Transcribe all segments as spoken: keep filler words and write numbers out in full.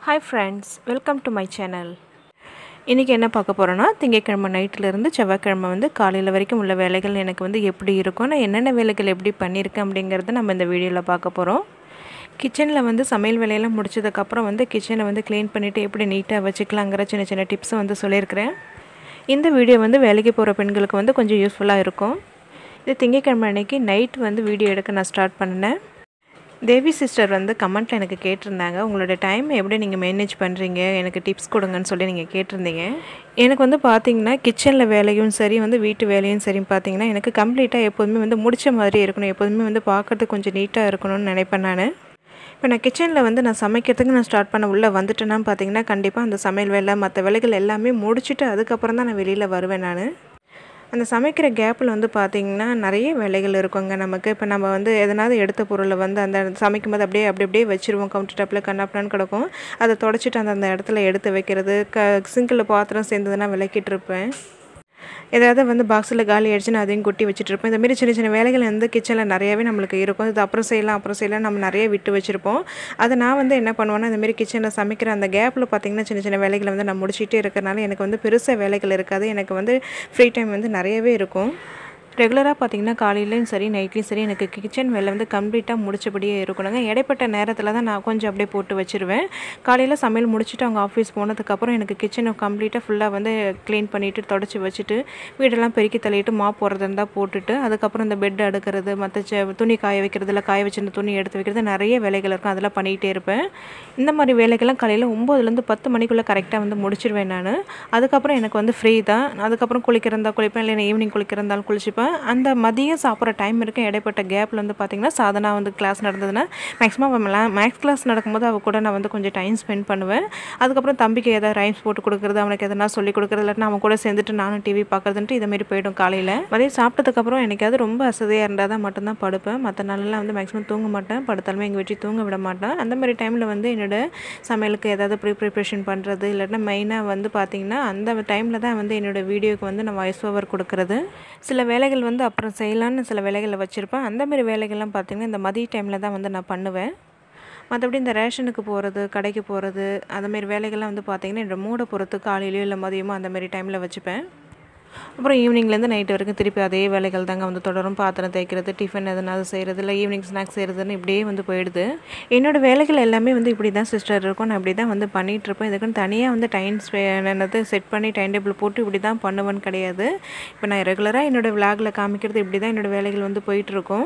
Hi friends, welcome to my channel. இன்றைக்கி என்ன பார்க்க போகிறோன்னா, திங்கட்கிழமை நைட்டிலேருந்து செவ்வாய்க்கிழமை வந்து காலையில் வரைக்கும் உள்ள வேலைகள் எனக்கு வந்து எப்படி இருக்கும், நான் என்னென்ன வேலைகள் எப்படி பண்ணியிருக்கேன் அப்படிங்கிறத நம்ம இந்த வீடியோவில் பார்க்க போகிறோம். கிச்சனில் வந்து சமையல் வேலையெல்லாம் முடிச்சதுக்கப்புறம் வந்து கிச்சனை வந்து க்ளீன் பண்ணிவிட்டு எப்படி நீட்டாக வச்சுக்கலாங்கிற சின்ன சின்ன டிப்ஸை வந்து சொல்லியிருக்கிறேன். இந்த வீடியோ வந்து வேலைக்கு போகிற பெண்களுக்கு வந்து கொஞ்சம் யூஸ்ஃபுல்லாக இருக்கும். இது திங்கட்கிழமை அன்றைக்கி நைட் வந்து வீடியோ எடுக்க நான் ஸ்டார்ட் பண்ணினேன். தேவி சிஸ்டர் வந்து கமெண்ட்டில் எனக்கு கேட்டிருந்தாங்க, உங்களோட டைம் எப்படி நீங்கள் மேனேஜ் பண்ணுறீங்க, எனக்கு டிப்ஸ் கொடுங்கன்னு சொல்லி நீங்கள் கேட்டிருந்தீங்க. எனக்கு வந்து பார்த்திங்கன்னா கிச்சனில் வேலையும் சரி வந்து வீட்டு வேலையும் சரி பார்த்திங்கன்னா எனக்கு கம்ப்ளீட்டாக எப்போதுமே வந்து முடித்த மாதிரி இருக்கணும், எப்போதுமே வந்து பார்க்குறதுக்கு கொஞ்சம் நீட்டாக இருக்கணும்னு நினைப்பேன் நான். இப்போ நான் கிச்சனில் வந்து நான் சமைக்கிறதுக்கு நான் ஸ்டார்ட் பண்ண உள்ளே வந்துட்டேன்னா பார்த்திங்கன்னா கண்டிப்பாக அந்த சமையல் வேலை மற்ற வேலைகள் எல்லாமே முடிச்சுட்டு அதுக்கப்புறம் தான் நான் வெளியில் வருவேன். நான் அந்த சமைக்கிற கேப்பில் வந்து பார்த்திங்கன்னா நிறைய வேலைகள் இருக்குங்க நமக்கு. இப்போ நம்ம வந்து எதனாவது எடுத்த பொருளை வந்து அந்த சமைக்கும்போது அப்படியே அப்படி அப்படியே வச்சுருவோம், கவுண்டர் டாப்பில் கண்ணாப்பினான்னு கிடக்கும். அதை தொடச்சிட்டு அந்த அந்த இடத்துல எடுத்து வைக்கிறது, க சிங்கில் பாத்திரம் சேர்ந்ததுன்னா விளக்கிட்டு இருப்பேன். ஏதாவது வந்து பாக்ஸில் காலி ஆகிடுச்சுன்னா அதையும் கொட்டி வச்சுட்ருப்பேன். இந்தமாரி சின்ன சின்ன வேலைகள் வந்து கிச்சனில் நிறையாவே நம்மளுக்கு இருக்கும். இது அப்புறம் செய்யலாம் அப்புறம் செய்யலாம் நம்ம நிறைய விட்டு வச்சுருப்போம். அதை நான் வந்து என்ன பண்ணுவேன்னா, இந்தமாரி கிச்சனில் சமைக்கிற அந்த கேப்பில் பார்த்திங்கன்னா சின்ன சின்ன வேலைகளை வந்து நான் முடிச்சுட்டே இருக்கிறனால எனக்கு வந்து பெருசாக வேலைகள் இருக்காது. எனக்கு வந்து ஃப்ரீ டைம் வந்து நிறையவே இருக்கும். ரெகுலராக பார்த்திங்கன்னா காலையிலையும் சரி நைட்லேயும் சரி எனக்கு கிச்சன் வேலை வந்து கம்ப்ளீட்டாக முடிச்சபடியே இருக்கணுங்க. இடைப்பட்ட நேரத்தில் தான் நான் கொஞ்சம் அப்படியே போட்டு வச்சுருவேன். காலையில் சமையல் முடிச்சுட்டு அவங்க ஆஃபீஸ் போனதுக்கப்புறம் எனக்கு கிச்சனை கம்ப்ளீட்டாக ஃபுல்லாக வந்து க்ளீன் பண்ணிவிட்டு தொடச்சி வச்சுட்டு வீடெல்லாம் பெருக்கி தள்ளிட்டு மாப் போடுறது இருந்தால் போட்டுட்டு அதுக்கப்புறம் இந்த பெட் அடுக்கிறது, மற்ற செ துணி காய வைக்கிறது, இல்லை காய வச்சுருந்த துணி எடுத்து வைக்கிறது, நிறைய வேலைகள் இருக்கும். அதெல்லாம் பண்ணிகிட்டே இருப்பேன். இந்த மாதிரி வேலைகள்லாம் காலையில் ஒம்போதுலேருந்து பத்து மணிக்குள்ளே கரெக்டாக வந்து முடிச்சிடுவேன் நான். அதுக்கப்புறம் எனக்கு வந்து ஃப்ரீ தான். அதுக்கப்புறம் குளிக்கிறதா குளிப்பேன், இல்லை ஈவினிங் குளிக்கிறதாலும் குளிச்சுப்பேன். அந்த மதியம் சாப்பிட்ற டைம் இருக்கும் இடைப்பட்ட கேப்பில் வந்து பார்த்திங்கன்னா சாதனா வந்து கிளாஸ் நடந்ததுன்னா மேக்ஸிமம் மேக்ஸ் கிளாஸ் நடக்கும்போது அவள் கூட நான் வந்து கொஞ்சம் டைம் ஸ்பெண்ட் பண்ணுவேன். அதுக்கப்புறம் தம்பிக்கு எதாவது ரைம்ஸ் போட்டு கொடுக்குறது, அவனுக்கு எதனா சொல்லி கொடுக்குறது, இல்லாட்டினா அவன் கூட சேர்ந்துட்டு நானும் டிவி பார்க்குறதுன்ட்டு இதமாரி போய்டும். காலையில் மதியம் சாப்பிட்டதுக்கப்புறம் எனக்காவது ரொம்ப அசதியாக இருந்தால் தான் மட்டும்தான் படுப்பேன். மற்ற நாளெல்லாம் வந்து மேக்ஸிமம் தூங்க மாட்டேன். படுத்தாலுமே எங்கள் வீட்டில் தூங்க விட மாட்டேன். அந்த மாதிரி டைமில் வந்து என்னோடய சமையலுக்கு ஏதாவது ப்ரீ ப்ரிப்ரேஷன் பண்ணுறது, இல்லாட்டினா மெயினாக வந்து பார்த்திங்கன்னா அந்த டைமில் தான் வந்து என்னோடய வீடியோக்கு வந்து நான் வாய்ஸ் ஓவர் கொடுக்குறது. சில வேலைகள் வந்து அப்புறம் செய்யலான்னு சில வேலைகளை வச்சுருப்பேன். அந்தமாரி வேலைகள்லாம் பார்த்திங்கன்னா இந்த மதிய டைமில் தான் வந்து நான் பண்ணுவேன். மற்றபடி இந்த ரேஷனுக்கு போகிறது, கடைக்கு போகிறது, அதுமாரி வேலைகள்லாம் வந்து பார்த்திங்கன்னா என்னோடய மூடை பொறுத்து காலையிலையோ இல்லை மதியமோ அந்தமாரி டைமில் வச்சுப்பேன். அப்புறம் ஈவினிங்லேருந்து நைட்டு வரைக்கும் திருப்பி அதே வேலைகள் தாங்க வந்து தொடரும். பாத்திரம் தேய்க்கிறது, டிஃபன் எதனாவது செய்கிறது, இல்லை ஈவினிங் ஸ்நாக்ஸ் செய்கிறதுன்னு இப்படியே வந்து போயிடுது. என்னோடய வேலைகள் எல்லாமே வந்து இப்படி தான் சிஸ்டர் இருக்கும். நான் இப்படி தான் வந்து பண்ணிகிட்ருப்பேன். இதுக்குன்னு தனியாக வந்து டைம் ஸ்பே என்னது செட் பண்ணி டைம் டேபிள் போட்டு இப்படி தான் பண்ணுவேன்னு கிடையாது. இப்போ நான் ரெகுலராக என்னோடய விளாகில் காமிக்கிறது இப்படி தான் என்னோடய வேலைகள் வந்து போயிட்டுருக்கும்.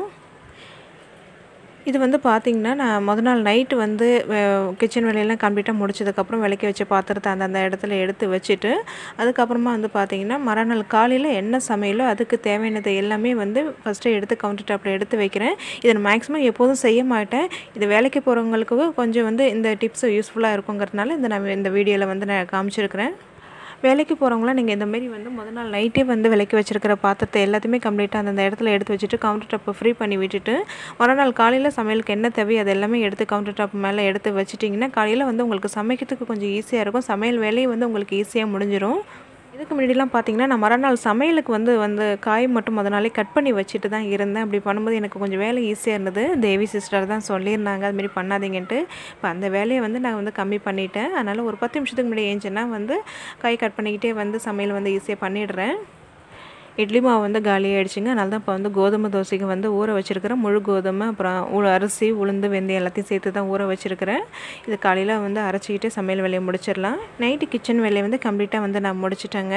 இது வந்து பார்த்திங்கன்னா நான் மொதல் நாள் நைட்டு வந்து கிச்சன் வேலையெல்லாம் கம்ப்ளீட்டாக முடிச்சதுக்கப்புறம் விளக்கி வச்ச பாத்திரத்தை அந்தந்த இடத்துல எடுத்து வச்சுட்டு அதுக்கப்புறமா வந்து பார்த்திங்கன்னா மறுநாள் காலையில் என்ன சமையலோ அதுக்கு தேவையானது எல்லாமே வந்து ஃபஸ்ட்டு எடுத்து கவுண்டர் டாப்பில் எடுத்து வைக்கிறேன். இதை நான் மேக்ஸிமம் எப்போதும் செய்ய மாட்டேன். இது வேலைக்கு போகிறவங்களுக்கு கொஞ்சம் வந்து இந்த டிப்ஸ் யூஸ்ஃபுல்லாக இருக்குங்கிறதுனால இந்த நான் இந்த வீடியோவில் வந்து நான் காமிச்சிருக்கிறேன். வேலைக்கு போகிறவங்களாம் நீங்கள் இந்தமாரி வந்து முதல் நாள் நைட்டே வந்து விளக்கி வச்சுருக்கிற பாத்திரத்தை எல்லாத்தையுமே கம்ப்ளீட்டாக அந்த இடத்துல எடுத்து வச்சுட்டு கவுண்டர் டாப்பை ஃப்ரீ பண்ணி விட்டுட்டு மறுநாள் காலையில் சமையலுக்கு என்ன தேவையோ அது எல்லாமே எடுத்து கவுண்டர் டாப் மேலே எடுத்து வச்சுட்டிங்கன்னா காலையில் வந்து உங்களுக்கு சமைக்கிறதுக்கு கொஞ்சம் ஈஸியாக இருக்கும். சமையல் வேலையும் வந்து உங்களுக்கு ஈஸியாக முடிஞ்சிடும். இதுக்கு முன்னாடிலாம் பார்த்திங்கன்னா நான் மறுநாள் சமையலுக்கு வந்து வந்து காய் மட்டும் முத நாளே கட் பண்ணி வச்சுட்டு தான் இருந்தேன். அப்படி பண்ணும்போது எனக்கு கொஞ்சம் வேலை ஈஸியாக இருந்தது. தேவி சிஸ்டர் தான் சொல்லியிருந்தாங்க அதுமாரி பண்ணாதீங்கன்ட்டு. இப்போ அந்த வேலையை வந்து நான் வந்து கம்மி பண்ணிட்டேன். அதனால் ஒரு பத்து நிமிஷத்துக்கு முன்னாடி ஏஞ்சின்னா வந்து காய் கட் பண்ணிக்கிட்டே வந்து சமையல் வந்து ஈஸியாக பண்ணிடுறேன். இட்லி மாவு வந்து காலி ஆகிடுச்சிங்க. அதனால தான் இப்போ வந்து கோதுமை தோசைக்கு வந்து ஊற வச்சுருக்கிறேன். முழு கோதுமை அப்புறம் அரிசி உளுந்து வெந்தயம் எல்லாத்தையும் சேர்த்து தான் ஊற வச்சுருக்கிறேன். இது காலையில் வந்து அரைச்சிக்கிட்டு சமையல் வேலையை முடிச்சிடலாம். நைட்டு கிச்சன் வேலையை வந்து கம்ப்ளீட்டாக வந்து நான் முடிச்சிட்டேங்க.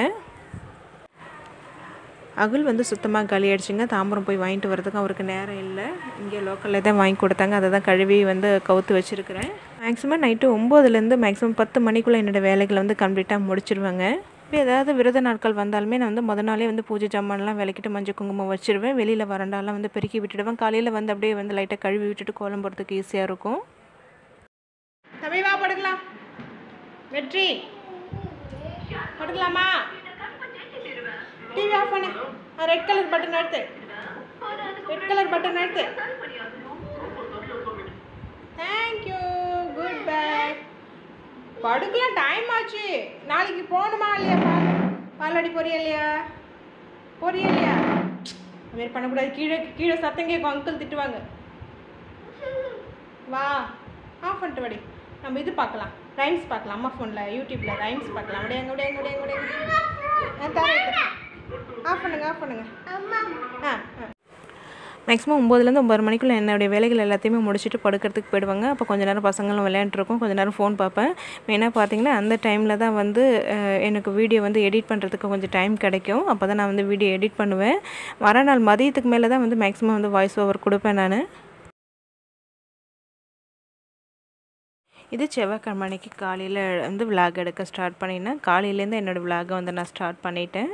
அகுல் வந்து சுத்தமாக காலி ஆகிடுச்சிங்க. தாம்பரம் போய் வாங்கிட்டு வரதுக்கு அவருக்கு நேரம் இல்லை. இங்கே லோக்கலில் தான் வாங்கி கொடுத்தாங்க. அதை தான் கழுவி வந்து கவுத்து வச்சுருக்கிறேன். மேக்ஸிமம் நைட்டு ஒம்போதுலேருந்து மேக்ஸிமம் பத்து மணிக்குள்ளே என்னோடய வேலைகளை வந்து கம்ப்ளீட்டாக முடிச்சிடுவேங்க. இப்போ ஏதாவது விரத நாட்கள் வந்தாலுமே நான் வந்து முத நாளே வந்து பூஜை ஜாமான்லாம் விளக்கிட்டு மஞ்சள் குங்குமம் வச்சுருவேன். வெளியில் வறண்டாலாம் வந்து பெருக்கி விட்டுடுவேன். காலையில் வந்து அப்படியே வந்து லைட்டாக கழுவி விட்டுட்டு கோலம் போடுறதுக்கு ஈஸியாக இருக்கும். தமிழா படுக்கலாம், வெற்றி படுக்கலாமா? டிவி ஆஃப் பண்ணு. ரெட் கலர் பட்டன் எடுத்து ரெட் கலர் பட்டன் எடுத்து தேங்க்யூ குட் பை. படுக்கலாம், டைம் ஆச்சு. நாளைக்கு போகணுமா இல்லையா? பால் பாலாடி போறியா இல்லையா? போறியா இல்லையா? அதுமாரி பண்ணக்கூடாது. கீழே கீழே சத்தம் கேட்கும், அங்கிள் திட்டுவாங்க. வா ஆஃப் பண்ணிட்டு வாடி. நம்ம இது பார்க்கலாம், ரைம்ஸ் பார்க்கலாம். அம்மா ஃபோனில் யூடியூப்பில் ரைம்ஸ் பார்க்கலாம். விடையாங்க விடையாங்க விடையாங்க விடையாங்க. ஆ தரேன். ஆஃப் பண்ணுங்க ஆஃப் பண்ணுங்க. ஆ ஆ மேக்ஸிமம் ஒம்போதுலேருந்து ஒம்பது மணிக்குள்ளே என்னுடைய வேலைகள் எல்லாத்தையுமே முடிச்சுட்டு படுக்கிறதுக்கு போயிடுவாங்க. அப்போ கொஞ்சம் நேரம் பசங்களும் விளையாண்டுருக்கும், கொஞ்சம் நேரம் ஃபோன் பார்ப்பேன். மெயினாக பார்த்தீங்கன்னா அந்த டைமில் தான் வந்து எனக்கு வீடியோ வந்து எடிட் பண்ணுறதுக்கு கொஞ்சம் டைம் கிடைக்கும். அப்போ தான் நான் வந்து வீடியோ எடிட் பண்ணுவேன். வர நாள் மதியத்துக்கு மேலே தான் வந்து மேக்ஸிமம் வந்து வாய்ஸ் ஓவர் கொடுப்பேன் நான். இது செவ்வாய்க்கிழமை அன்னைக்கு காலையில் வந்து விளாக் எடுக்க ஸ்டார்ட் பண்ணினேன். காலையிலேருந்து என்னோடய விளாகை வந்து நான் ஸ்டார்ட் பண்ணிட்டேன்.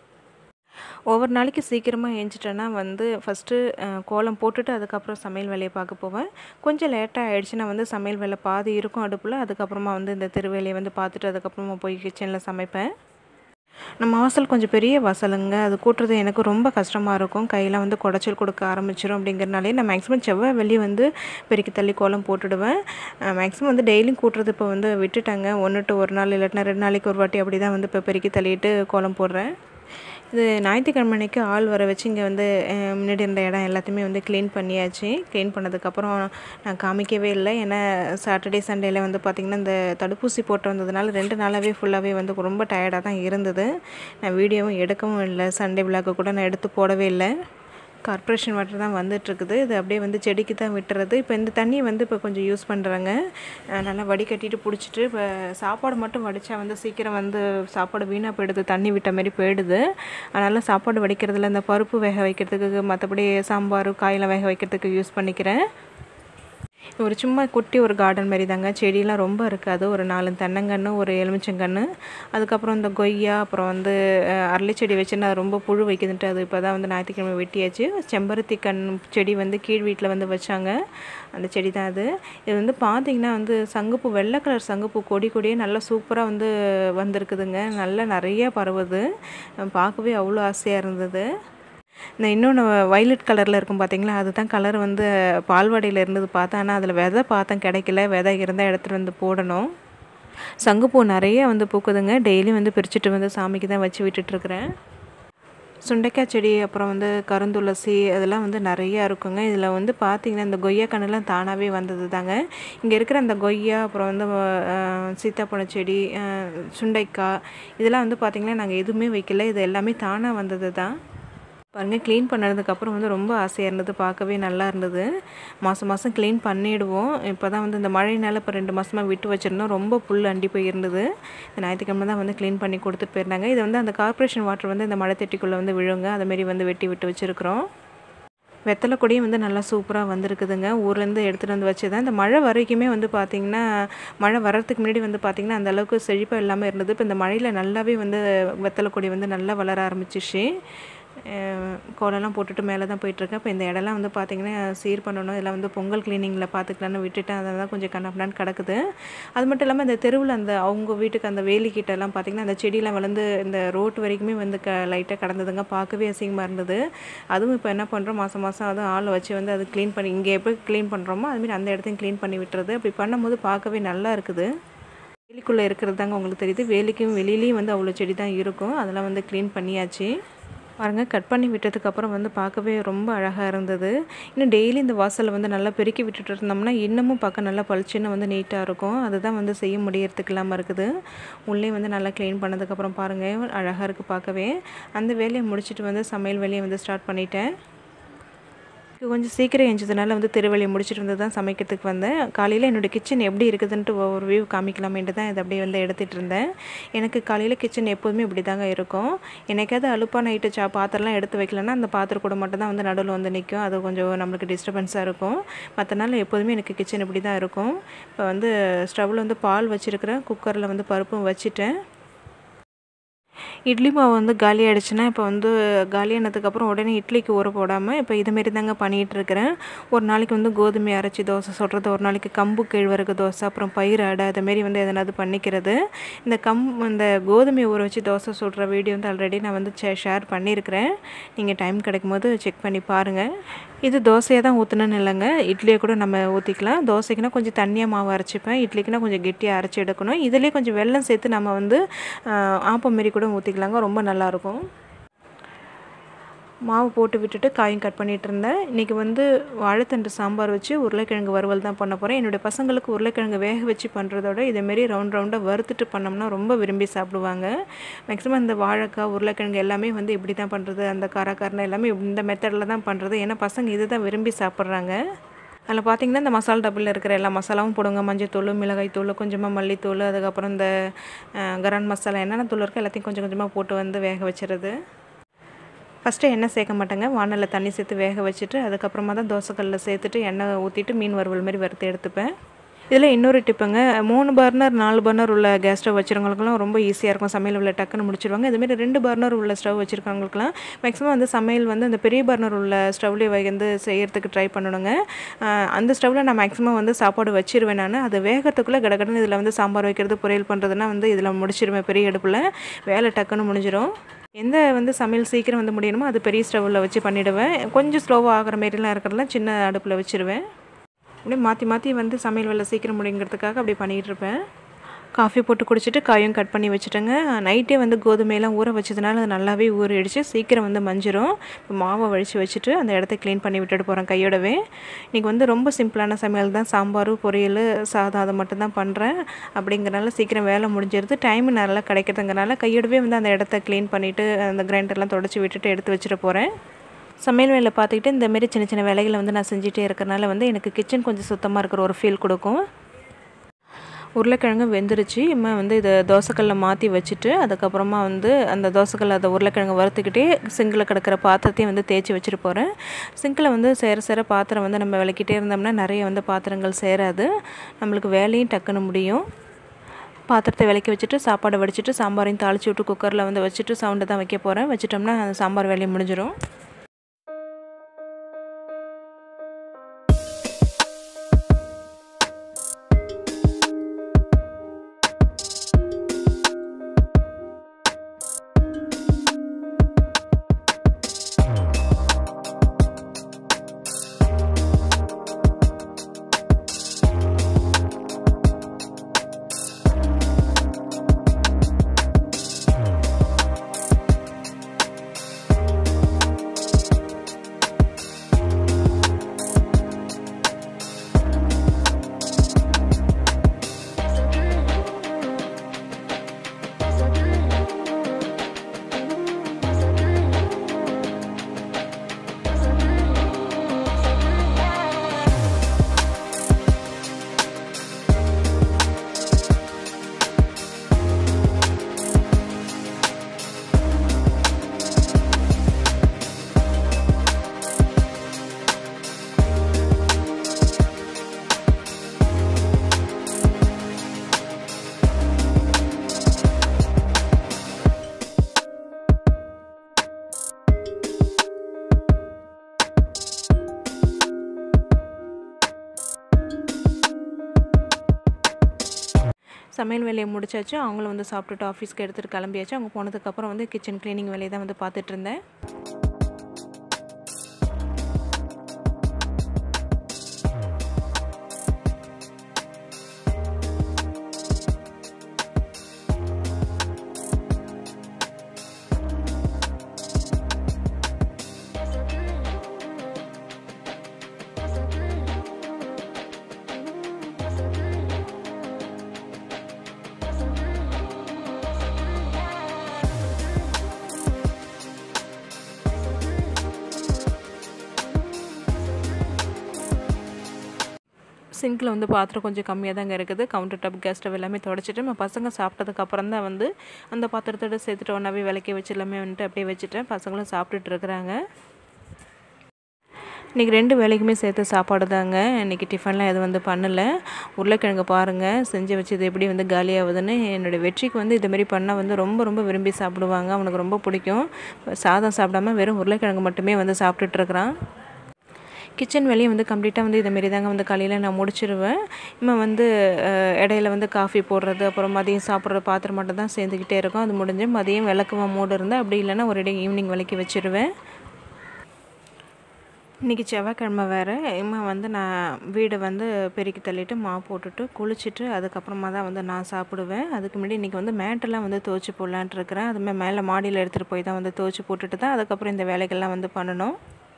ஒவ்வொரு நாளைக்கு சீக்கிரமாக எழுந்துட்டேன்னா வந்து ஃபஸ்ட்டு கோலம் போட்டுட்டு அதுக்கப்புறம் சமையல் வேலையை பார்க்க போவேன். கொஞ்சம் லேட்டாக ஆகிடுச்சுன்னா வந்து சமையல் வேலை பாதி இருக்கும் அடுப்பில். அதுக்கப்புறமா வந்து இந்த திருவேலையை வந்து பார்த்துட்டு அதுக்கப்புறமா போய் கிச்சனில் சமைப்பேன். நம்ம வாசல் கொஞ்சம் பெரிய வாசலுங்க, அது கூட்டுறது எனக்கு ரொம்ப கஷ்டமாக இருக்கும். கையில் வந்து குடைச்சல் கொடுக்க ஆரம்பிச்சிடும். அப்படிங்கிறனாலே நான் மேக்ஸிமம் செவ்வாய் வெள்ளி வந்து பெருக்கி தள்ளி கோலம் போட்டுடுவேன். மேக்ஸிமம் வந்து டெய்லியும் கூட்டுறது இப்போ வந்து விட்டுட்டாங்க. ஒன்று டு ஒரு நாள் இல்லாட்டினா ரெண்டு நாளைக்கு ஒரு வாட்டி அப்படி தான் வந்து இப்போ பெருக்கி தள்ளிட்டு கோலம் போடுறேன். இது ஞாயிற்றுக்கிழமை அன்றைக்கி ஆள் வர வச்சு இங்கே வந்து முன்னாடி இருந்த இடம் எல்லாத்தையுமே வந்து க்ளீன் பண்ணியாச்சு. க்ளீன் பண்ணதுக்கப்புறம் நான் காமிக்கவே இல்லை. ஏன்னா சாட்டர்டே சண்டேயில் வந்து பார்த்திங்கன்னா இந்த தடுப்பூசி போட்டு வந்ததுனால ரெண்டு நாளாகவே ஃபுல்லாகவே வந்து ரொம்ப டயர்டாக தான் இருந்தது. நான் வீடியோவும் எடுக்கவும் இல்லை. சண்டே விளாக்கு கூட நான் எடுத்து போடவே இல்லை. கார்ப்பரேஷன் வாட்டர் தான் வந்துட்டுருக்குது. இது அப்படியே வந்து செடிக்கு தான் விட்டுறது. இப்போ இந்த தண்ணியை வந்து இப்போ கொஞ்சம் யூஸ் பண்ணுறாங்க. நல்லா வடிகட்டிட்டு பிடிச்சிட்டு இப்போ சாப்பாடு மட்டும் வடித்தா வந்து சீக்கிரம் வந்து சாப்பாடு வீணாக போயிடுது, தண்ணி விட்ட மாதிரி போயிடுது. அதனால் சாப்பாடு வடிக்கிறதுல இந்த பருப்பு வேக வைக்கிறதுக்கு, மற்றபடி சாம்பார் காயெல்லாம் வேக வைக்கிறதுக்கு யூஸ் பண்ணிக்கிறேன். ஒரு சும்மா குட்டி ஒரு கார்டன் மாதிரி தாங்க. செடியெலாம் ரொம்ப இருக்காது. ஒரு நாலு தென்னங்கன்று, ஒரு எலுமிச்சங்கன்று, அதுக்கப்புறம் இந்த கொய்யா, அப்புறம் வந்து அரளி செடி வச்சுன்னு அது ரொம்ப புழு வைக்குதுன்ட்டு அது இப்போ தான் வந்து ஞாயிற்றுக்கிழமை வெட்டியாச்சு. செம்பருத்தி கண் செடி வந்து கீழ் வீட்டில் வந்து வச்சாங்க. அந்த செடி தான் அது. இது வந்து பார்த்திங்கன்னா வந்து சங்குப்பூ, வெள்ளை கலர் சங்குப்பூ கொடி கொடியே நல்லா சூப்பராக வந்து வந்திருக்குதுங்க. நல்லா நிறையா பரவுது. பார்க்கவே அவ்வளோ ஆசையாக இருந்தது. இந்த இன்னொன்று வைலட் கலரில் இருக்கும் பார்த்திங்களா, அதுதான் கலர் வந்து பால்வாடியில் இருந்தது பார்த்தேன். ஆனால் அதில் விதை பார்த்தேன், கிடைக்கல. விதை இருந்தால் எடுத்துகிட்டு வந்து போடணும். சங்குப்பூ நிறைய வந்து பூக்குதுங்க. டெய்லியும் வந்து பிரிச்சுட்டு வந்து சாமிக்கு தான் வச்சு விட்டுட்டுருக்குறேன். சுண்டைக்காய் செடி, அப்புறம் வந்து கருந்துளசி, அதெல்லாம் வந்து நிறையா இருக்குங்க. இதில் வந்து பார்த்திங்கன்னா இந்த கொய்யா கன்றுலாம் தானாகவே வந்தது தாங்க. இங்கே இருக்கிற அந்த கொய்யா, அப்புறம் வந்து சீத்தாப்பழம் செடி, சுண்டைக்காய், இதெல்லாம் வந்து பார்த்திங்கன்னா நாங்கள் எதுவுமே வைக்கல. இது எல்லாமே தானாக வந்தது தான். பாருங்கள், க்ளீன் பண்ணதுக்கப்புறம் வந்து ரொம்ப ஆசையாக இருந்தது. பார்க்கவே நல்லா இருந்தது. மாதம் மாதம் க்ளீன் பண்ணிவிடுவோம். இப்போ தான் வந்து இந்த மழையினால் இப்போ ரெண்டு மாதமாக விட்டு வச்சுருந்தோம். ரொம்ப புல் அண்டி போய் இருந்தது. இந்த ஞாயிற்றுக்கிழமை தான் வந்து க்ளீன் பண்ணி கொடுத்துட்டு போயிருந்தாங்க. இது வந்து அந்த கார்ப்பரேஷன் வாட்டர் வந்து இந்த மழை தொட்டிக்குள்ளே வந்து விழுங்க. அதுமாரி வந்து வெட்டி விட்டு வச்சுருக்குறோம். வெத்தலை கொடியும் வந்து நல்லா சூப்பராக வந்திருக்குதுங்க. ஊர்லேருந்து எடுத்துகிட்டு வந்து வச்சு தான். இந்த மழை வரைக்குமே வந்து பார்த்திங்கன்னா, மழை வர்றதுக்கு முன்னாடி வந்து பார்த்திங்கன்னா அந்தளவுக்கு செழிப்பாக இல்லாமல் இருந்தது. இப்போ இந்த மழையில் நல்லாவே வந்து வெத்தலை கொடி வந்து நல்லா வளர ஆரம்பிச்சிச்சு. கோலம்லாம் போட்டுட்டு மேலே தான் போயிட்டுருக்கேன். இப்போ இந்த இடம்லாம் வந்து பார்த்திங்கன்னா சீர் பண்ணணும். இதெல்லாம் வந்து பொங்கல் க்ளீனிங்கில் பார்த்துக்கலான்னு விட்டுட்டேன். அதை தான் கொஞ்சம் கண்ணாப்பினான்னு கிடக்குது. அது மட்டும் இல்லாமல் இந்த தெருவில் அந்த அவங்க வீட்டுக்கு அந்த வேலிக்கிட்டலாம் பார்த்திங்கன்னா அந்த செடியெலாம் வளர்ந்து இந்த ரோட்டு வரைக்குமே வந்து க லைட்டாக கடந்ததுங்க. பார்க்கவே அசிங்கமாக இருந்தது. அதுவும் இப்போ என்ன பண்ணுறோம், மாதம் மாதம் அதுவும் ஆள் வச்சு வந்து அது க்ளீன் பண்ணி, இங்கே எப்படி க்ளீன் பண்ணுறோமோ அதுமாரி அந்த இடத்தையும் க்ளீன் பண்ணி விட்டுறது. அப்படி பண்ணும்போது பார்க்கவே நல்லா இருக்குது. வேலிக்குள்ளே இருக்கிறது தாங்க உங்களுக்கு தெரியுது. வேலிக்கும் வெளியிலையும் வந்து அவ்வளோ செடி தான் இருக்கும். அதெல்லாம் வந்து க்ளீன் பண்ணியாச்சு. பாருங்கள், கட் பண்ணி விட்டதுக்கப்புறம் வந்து பார்க்கவே ரொம்ப அழகாக இருந்தது. இன்னும் டெய்லி இந்த வாசலில் வந்து நல்லா பெருக்கி விட்டுட்டு இருந்தோம்னா இன்னமும் பார்க்க நல்லா பளிச்சுன்னு வந்து நீட்டாக இருக்கும். அதுதான் வந்து செய்ய முடியறதுக்கு இல்லாமல் இருக்குது. உள்ளே வந்து நல்லா க்ளீன் பண்ணதுக்கப்புறம் பாருங்கள், அழகாக இருக்குது பார்க்கவே. அந்த வேலையை முடிச்சுட்டு வந்து சமையல் வேலையை வந்து ஸ்டார்ட் பண்ணிட்டேன். கொஞ்சம் சீக்கிரம் எழுந்ததுனால வந்து திருவள்ளியை முடிச்சுட்டு வந்து தான் சமைக்கிறதுக்கு வந்தேன். காலையில் என்னோடய கிச்சன் எப்படி இருக்குதுன்ட்டு ஒரு வியூ காமிக்கலாமேன்ட்டு தான் இதை அப்படியே வந்து எடுத்துகிட்டு இருந்தேன். எனக்கு காலையில் கிச்சன் எப்போதுமே இப்படி தாங்க இருக்கும். எனக்காவது அலுப்பாக நைட்டு சா பாத்திரம்லாம் எடுத்து வைக்கலன்னா அந்த பாத்திரம் கூட மட்டும் தான் வந்து நடுவில் வந்து நிற்கும். அது கொஞ்சம் நம்மளுக்கு டிஸ்டர்பன்ஸாக இருக்கும். மற்ற நாள் எப்போதுமே எனக்கு கிச்சன் இப்படி தான் இருக்கும். இப்போ வந்து ஸ்டவ்வில் வந்து பால் வச்சுருக்கிறேன். குக்கரில் வந்து பருப்பும் வச்சுட்டேன். இட்லி மாவு வந்து காலி ஆகிடுச்சுன்னா இப்போ வந்து காலியானதுக்கப்புறம் உடனே இட்லிக்கு ஊற போடாமல் இப்போ இதுமாரி தாங்க பண்ணிகிட்ருக்கிறேன். ஒரு நாளைக்கு வந்து கோதுமை அரைச்சி தோசை சுடுறது, ஒரு நாளைக்கு கம்பு கேழ்வரகு தோசை, அப்புறம் பயிர் அடை, அதுமாரி வந்து எதனாவது பண்ணிக்கிறது. இந்த கம் இந்த கோதுமை ஊற வச்சு தோசை சுடுற வீடியோ வந்து ஆல்ரெடி நான் வந்து ஷேர் பண்ணியிருக்கிறேன். நீங்கள் டைம் கிடைக்கும் போது செக் பண்ணி பாருங்கள். இது தோசையாக தான் ஊற்றணுன்னு இல்லைங்க, இட்லியை கூட நம்ம ஊற்றிக்கலாம். தோசைக்குன்னா கொஞ்சம் தண்ணியாக மாவு அரைச்சிப்பேன், இட்லிக்குன்னா கொஞ்சம் கெட்டியாக அரைச்சி எடுக்கணும். இதிலே கொஞ்சம் வெல்லம் சேர்த்து நம்ம வந்து ஆப்பம் மாரி கூட ஊற்றிக்கலாங்க, ரொம்ப நல்லாயிருக்கும். மாவு போட்டு விட்டுட்டு காயும் கட் பண்ணிகிட்டு இருந்தேன். இன்றைக்கி வந்து வாழைத்தண்டு சாம்பார் வச்சு உருளைக்கிழங்கு வறுவல் தான் பண்ண போகிறேன். என்னுடைய பசங்களுக்கு உருளைக்கிழங்கு வேக வச்சு பண்ணுறதோட இதேமாரி ரவுண்ட் ரவுண்டாக வறுத்துட்டு பண்ணோம்னா ரொம்ப விரும்பி சாப்பிடுவாங்க. மேக்ஸிமம் இந்த வாழைக்காய் உருளைக்கிழங்கு எல்லாமே வந்து இப்படி தான் பண்ணுறது, அந்த காரக்காரனை எல்லாமே இந்த மெத்தடில் தான் பண்ணுறது. ஏன்னா பசங்க இது தான் விரும்பி சாப்பிட்றாங்க. அதில் பார்த்திங்கன்னா இந்த மசாலா டப்பில் இருக்கிற எல்லா மசாலாவும் போடுங்க. மஞ்சள் மிளகாய் தூள், கொஞ்சமாக மல்லித்தூள், அதுக்கப்புறம் இந்த கரம் மசாலா என்னென்ன தூள் இருக்கோ எல்லாத்தையும் கொஞ்சம் கொஞ்சமாக போட்டு வந்து வேக வச்சுறது. ஃபஸ்ட்டு எண்ணெய் சேர்க்க மாட்டேங்க. வானலில் தண்ணி சேர்த்து வேக வச்சுட்டு அதுக்கப்புறமா தான் தோசைக்கல்லில் சேர்த்துட்டு எண்ணெய் ஊற்றிட்டு மீன் வறுவல் மாதிரி வறுத்து எடுத்துப்பேன். இதில் இன்னொரு டிப்புங்க, மூணு பர்னர் நாலு பர்னர் உள்ள கேஸ் ஸ்டவ் வச்சுருவங்களுக்குலாம் ரொம்ப ஈஸியாக இருக்கும். சமையல் உள்ள டக்குன்னு முடிச்சிடுவாங்க. இதுமாரி ரெண்டு பர்னர் உள்ள ஸ்டவ் வச்சுருக்கவங்களுக்குலாம் மேக்ஸிமம் வந்து சமையல் வந்து அந்த பெரிய பர்னர் உள்ள ஸ்டவ்லேயே வந்து செய்கிறதுக்கு ட்ரை பண்ணணுங்க. அந்த ஸ்டவ்வில் நான் மேக்ஸிமம் வந்து சாப்பாடு வச்சிருவேன். நான் அது வேகத்துக்குள்ளே கடகடன்னு இதில் வந்து சாம்பார் வைக்கிறது பொரியல் பண்ணுறதுனா வந்து இதில் முடிச்சிடுவேன். பெரிய அடுப்பில் வேலை டக்குன்னு முடிஞ்சிடும். எந்த வந்து சமையல் சீக்கிரம் வந்து முடியணுமோ அது பெரிய ஸ்டவ்வில் வச்சு பண்ணிவிடுவேன். கொஞ்சம் ஸ்லோவாக ஆகிற மாரிலாம் இருக்கிறதுலாம் சின்ன அடுப்பில் வச்சுருவேன். அப்படியே மாற்றி மாற்றி வந்து சமையல் வேலை சீக்கிரம் முடிங்கிறதுக்காக அப்படி பண்ணிகிட்டு இருப்பேன். காஃபி போட்டு குடிச்சிட்டு காயும் கட் பண்ணி வச்சுட்டேங்க. நைட்டே வந்து கோதுமையெல்லாம் ஊற வச்சதுனால அது நல்லாவே ஊறிடுச்சு. சீக்கிரம் வந்து மஞ்சிரும். இப்போ மாவை வழித்து வச்சுட்டு அந்த இடத்த க்ளீன் பண்ணி விட்டுட்டு போகிறேன் கையோடவே. இன்றைக்கி வந்து ரொம்ப சிம்பிளான சமையல் தான். சாம்பார், பொரியல், சாதம் அதை மட்டும்தான் பண்ணுறேன். அப்படிங்கிறனால சீக்கிரம் வேலை முடிஞ்சிருது. டைம் நல்லா கிடைக்கிறதுங்கிறனால கையோடவே வந்து அந்த இடத்த க்ளீன் பண்ணிவிட்டு அந்த கிரைண்டர்லாம் தொடச்சி விட்டுட்டு எடுத்து வச்சுட்டு போகிறேன். சமையல் வேலை பார்த்துக்கிட்டு இந்தமாரி சின்ன சின்ன வேலைகளை வந்து நான் செஞ்சுட்டே இருக்கிறனால வந்து எனக்கு கிச்சன் கொஞ்சம் சுத்தமாக இருக்கிற ஒரு ஃபீல் கொடுக்கும். உருளைக்கிழங்கு வெந்துருச்சு. இம்மா வந்து இதை தோசைக்கல்ல மாற்றி வச்சுட்டு அதுக்கப்புறமா வந்து அந்த தோசைக்கல்ல அதை உருளைக்கிழங்கு வறுத்துக்கிட்டே சிங்கில் கிடக்கிற பாத்திரத்தையும் வந்து தேய்ச்சி வச்சுட்டு போகிறேன். சிங்கில் வந்து சேர சேர பாத்திரம் வந்து நம்ம விளக்கிட்டே இருந்தோம்னா நிறைய வந்து பாத்திரங்கள் சேராது. நம்மளுக்கு வேலையும் டக்குன்னு முடியும். பாத்திரத்தை விளக்கி வச்சுட்டு சாப்பாடை வடிச்சிட்டு சாம்பாரையும் தாளித்து விட்டு குக்கரில் வந்து வச்சுட்டு சவுண்டை தான் வைக்க போகிறேன். வச்சிட்டோம்னா அந்த சாம்பார் வேலையும் முடிஞ்சிடும். சமையல் வேலையை முடிச்சாச்சு. அவங்களும் வந்து சாப்பிட்டுட்டு ஆஃபீஸ்க்கு எடுத்துகிட்டு கிளம்பியாச்சு. அவங்க போனதுக்கப்புறம் வந்து கிச்சன் க்ளீனிங் வேலையை தான் வந்து பார்த்துட்டு இருந்தேன். சிங்கில் வந்து பாத்திரம் கொஞ்சம் கம்மியாக தாங்க இருக்குது. கவுண்டர் டாப், கேஸ் ஸ்டவ் எல்லாமே தொடச்சிட்டு நம்ம பசங்க சாப்பிட்டதுக்கப்புறம் தான் வந்து அந்த பாத்திரத்தோடு சேர்த்துட்டு ஒன்றாவே விளக்கி வச்சு எல்லாமே வந்துட்டு அப்படியே வச்சுட்டேன். பசங்களும் சாப்பிட்டுட்டு இருக்கிறாங்க. இன்றைக்கி ரெண்டு வேலைக்குமே சேர்த்து சாப்பாடு தாங்க. இன்றைக்கி டிஃபன்லாம் எதுவும் வந்து பண்ணலை. உருளைக்கிழங்கு பாருங்கள் செஞ்சு வச்சு இது எப்படி வந்து காலியாகுதுன்னு. என்னோடய வெற்றிக்கு வந்து இதுமாரி பண்ணால் வந்து ரொம்ப ரொம்ப விரும்பி சாப்பிடுவாங்க. அவனுக்கு ரொம்ப பிடிக்கும். சாதம் சாப்பிடாமல் வெறும் உருளைக்கிழங்கு மட்டுமே வந்து சாப்பிட்டுட்ருக்குறான். கிச்சன் வேலையை வந்து கம்ப்ளீட்டாக வந்து இதை மாரி தாங்க வந்து காலையில் நான் முடிச்சிடுவேன். இம்மா வந்து இடையில வந்து காஃபி போடுறது, அப்புறம் மதியம் சாப்பிட்ற பாத்திரம் மட்டும் தான் சேர்ந்துக்கிட்டே இருக்கும். அது முடிஞ்சு மதியம் விளக்குவா மூடு இருந்தால், அப்படி இல்லைன்னா ஒரு இடம் ஈவினிங் விளக்கி வச்சுருவேன். இன்றைக்கி செவ்வாய்க்கிழமை வேறு இம்மா வந்து நான் வீடை வந்து பெருக்கி தள்ளிட்டு மாவு போட்டுட்டு குளிச்சுட்டு அதுக்கப்புறமா தான் வந்து நான் சாப்பிடுவேன். அதுக்கு முன்னாடி இன்றைக்கி வந்து மேட்டெல்லாம் வந்து துவச்சி போடலான்ட்டு இருக்கிறேன். அதுமாதிரி மேலே மாடியில் எடுத்துகிட்டு போய் தான் வந்து துவச்சி போட்டுட்டு தான் அதுக்கப்புறம் இந்த வேலைகள்லாம் வந்து பண்ணணும்.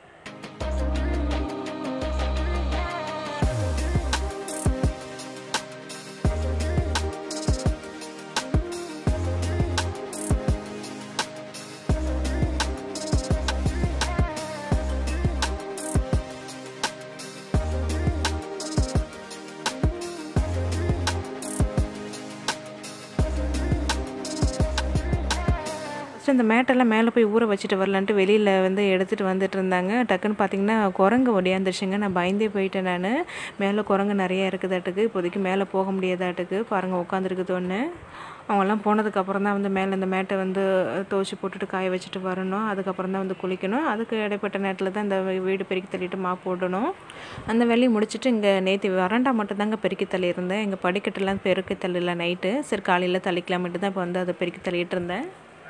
ஃபஸ்ட்டு இந்த மேட்டெல்லாம் மேலே போய் ஊற வச்சுட்டு வரலான்ட்டு வெளியில் வந்து எடுத்துகிட்டு வந்துட்டு இருந்தாங்க. டக்குன்னு பார்த்திங்கன்னா குரங்கு ஒடியாந்துருச்சுங்க. நான் பயந்தே போயிட்டேன். நான் மேலே குரங்கு நிறையா இருக்குதாட்டுக்கு, இப்போதைக்கு மேலே போக முடியாதாட்டுக்கு பாருங்கள் உட்காந்துருக்குது ஒன்று. அவங்கெல்லாம் போனதுக்கப்புறம் தான் வந்து மேலே இந்த மேட்டை வந்து துவச்சி போட்டுட்டு காய வச்சுட்டு வரணும். அதுக்கப்புறம் தான் வந்து குளிக்கணும். அதுக்கு இடைப்பட்ட நேரத்தில் தான் இந்த வீடு பெருக்கி தள்ளிட்டு மா போடணும். அந்த வேலையை முடிச்சுட்டு இங்கே நேற்று வறண்டா மட்டும் தாங்க பெருக்கி தள்ளியிருந்தேன். எங்கள் படிக்கட்டெல்லாம் பெருக்கி தள்ளல நைட்டு. சரி காலையில் தள்ளிக்கலாமிட்டு தான் இப்போ வந்து அதை பெருக்கி தள்ளிட்டு இருந்தேன்.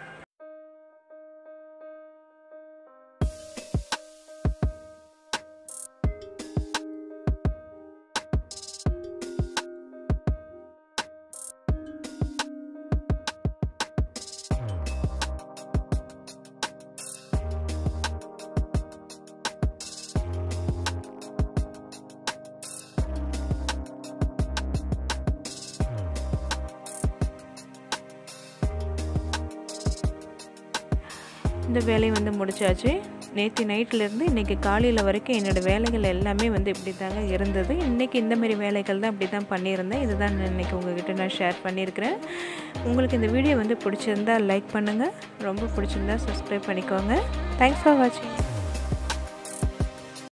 இந்த வேலையை வந்து முடிச்சாச்சு. நேற்று நைட்டிலேருந்து இன்றைக்கி காலையில் வரைக்கும் என்னோடய வேலைகள் எல்லாமே வந்து இப்படி தாங்க இருந்தது. இன்றைக்கி இந்தமாரி வேலைகள் தான் இப்படி தான் பண்ணியிருந்தேன். இதுதான் இன்றைக்கி உங்கள்கிட்ட நான் ஷேர் பண்ணியிருக்கிறேன். உங்களுக்கு இந்த வீடியோ வந்து பிடிச்சிருந்தா லைக் பண்ணுங்கள், ரொம்ப பிடிச்சிருந்தா சப்ஸ்கிரைப் பண்ணிக்கோங்க. தேங்க்ஸ் ஃபார் வாட்சிங்.